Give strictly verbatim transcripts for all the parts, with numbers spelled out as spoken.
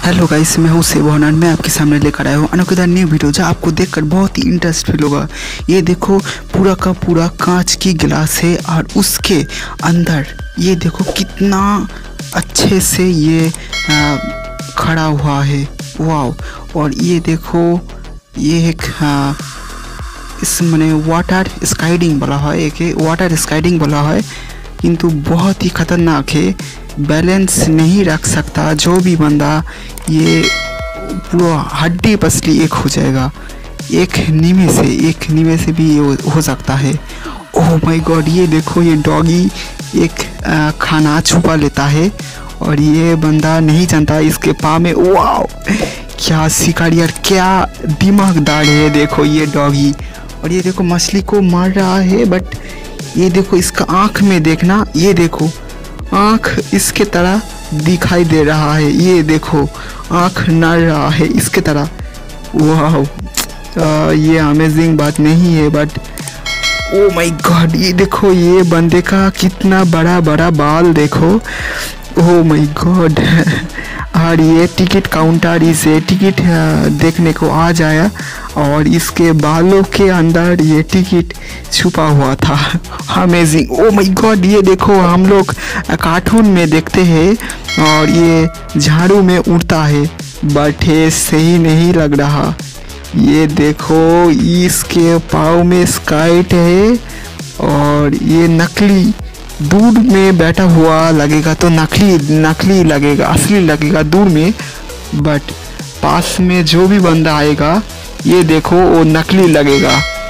Hello guys, मैं हूँ seven और मैं आपके सामने लेकर आया हूँ अनोखा न्यू वीडियो जो आपको देखकर बहुत ही इंटरेस्ट फील होगा। ये देखो, पूरा का पूरा कांच की गिलास है और उसके अंदर ये देखो कितना अच्छे से ये आ, खड़ा हुआ है। वाव। और ये देखो, ये एक आ, इस मैंने वाटर स्काइडिंग बोला है, एक वाटर स्काइडिंग बोला है, किंतु बहुत ही खतरनाक है। बैलेंस नहीं रख सकता जो भी बंदा, ये पूरा हड्डी पसली एक हो जाएगा। एक नीमे से एक नीमे से भी ये हो सकता है। ओह माय गॉड, ये देखो, ये डॉगी एक आ, खाना छुपा लेता है और ये बंदा नहीं जानता इसके पाँव में। वाओ, क्या शिकारी यार, क्या दिमागदार है। देखो ये डॉगी, और ये देखो मछली को मार रहा है। बट ये देखो इसका आँख में देखना, ये देखो आँख इसके तरह दिखाई दे रहा है। ये देखो आँख नड़ रहा है इसके तरह। वाह, ये अमेजिंग बात नहीं है, बट ओ माय गॉड, ये देखो ये बंदे का कितना बड़ा बड़ा बाल देखो। Oh my God. और ये टिकट काउंटर इसे टिकट देखने को आ जाया और इसके बालों के अंदर ये टिकट छुपा हुआ था। अमेजिंग। ओ माय गॉड, ये देखो हम लोग कार्टून में देखते हैं और ये झाड़ू में उड़ता है, बट ये सही नहीं लग रहा। ये देखो इसके पाँव में स्काइट है और ये नकली, दूर में बैठा हुआ लगेगा तो नकली नकली लगेगा, असली लगेगा दूर में, बट पास में जो भी बंदा आएगा ये देखो वो नकली लगेगा।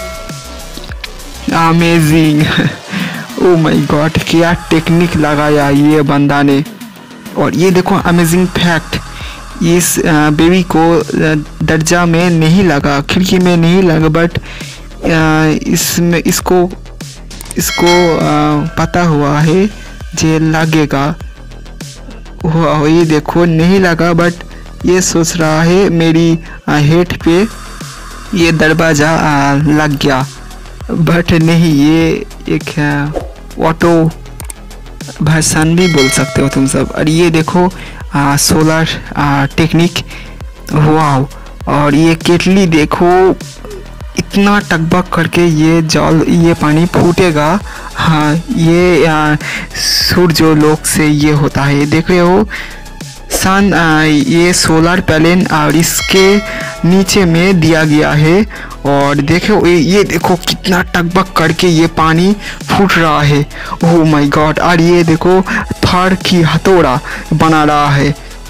अमेजिंग। ओ माय गॉड, क्या टेक्निक लगाया ये बंदा ने। और ये देखो अमेजिंग फैक्ट, इस बेबी को दरजा में नहीं लगा, खिड़की में नहीं लगा, बट इसमें इसको इसको आ, पता हुआ है जे लगेगा। वाह, ये देखो नहीं लगा, बट ये सोच रहा है मेरी हेड पे ये दरवाज़ा लग गया, बट नहीं, ये एक ऑटो वर्सन भी बोल सकते हो तुम सब। और ये देखो आ, सोलर टेक्निक। वाह। और ये केटली देखो, इतना टकबक करके ये जल ये पानी फूटेगा। हाँ, ये सूर्य लोक से ये होता है, देख रहे हो सन। आ, ये सोलर पैनल और इसके नीचे में दिया गया है। और देखो ये देखो कितना टकबक करके ये पानी फूट रहा है। Oh my God. और ये देखो थार की हथौड़ा बना रहा है।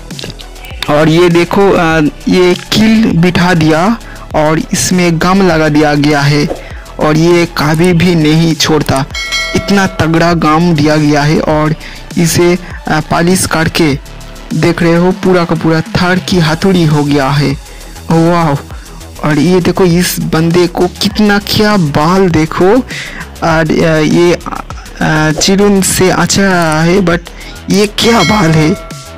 और ये देखो आ, ये किल बिठा दिया और इसमें गम लगा दिया गया है और ये कभी भी नहीं छोड़ता, इतना तगड़ा गम दिया गया है। और इसे पॉलिश करके देख रहे हो पूरा का पूरा थार की हथौड़ी हो गया है। वाह। और ये देखो इस बंदे को कितना, क्या बाल देखो। और ये चिरुन से अच्छा रहा है, बट ये क्या बाल है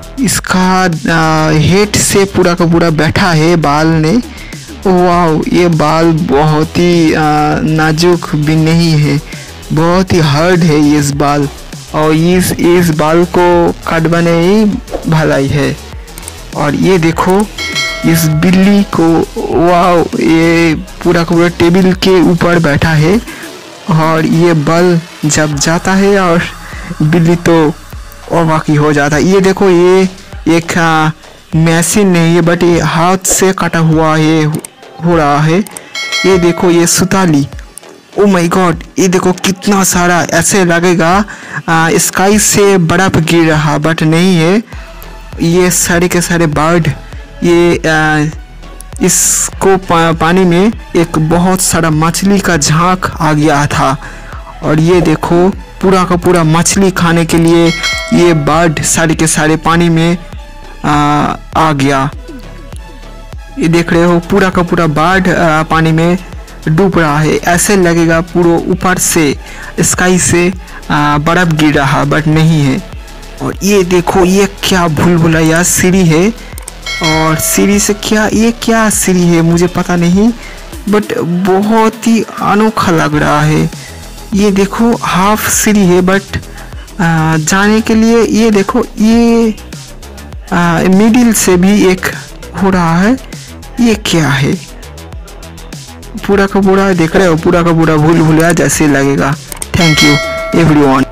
इसका, हेड से पूरा का पूरा बैठा है बाल ने। वाह, ये बाल बहुत ही नाजुक भी नहीं है, बहुत ही हार्ड है ये इस बाल। और इस इस बाल को काटवाने ही भलाई है। और ये देखो इस बिल्ली को, वाह, ये पूरा का पूरा टेबल के ऊपर बैठा है और ये बल जब जाता है और बिल्ली तो और बाकी हो जाता है। ये देखो ये एक मशीन नहीं है, बट ये हाथ से कटा हुआ है हो रहा है। ये देखो ये सुताली। ओ माय गॉड, ये देखो कितना सारा, ऐसे लगेगा आ, स्काई से बर्फ गिर रहा, बट नहीं है। ये सारे के सारे बर्ड, ये आ, इसको पा, पानी में एक बहुत सारा मछली का झांक आ गया था। और ये देखो पूरा का पूरा मछली खाने के लिए ये बर्ड सारे के सारे पानी में आ, आ गया। ये देख रहे हो पूरा का पूरा बर्ड पानी में डूब रहा है, ऐसे लगेगा पूरा ऊपर से स्काई से बर्फ गिर रहा, बट नहीं है। और ये देखो ये क्या भूलभुलैया सीढ़ी है, और सीढ़ी से क्या, ये क्या सीढ़ी है मुझे पता नहीं, बट बहुत ही अनोखा लग रहा है। ये देखो हाफ सीढ़ी है, बट जाने के लिए ये देखो ये मिडिल से भी एक हो रहा है, ये क्या है? पूरा का पूरा देख रहे हो, पूरा का पूरा भूल भुलैया जैसे लगेगा। Thank you everyone.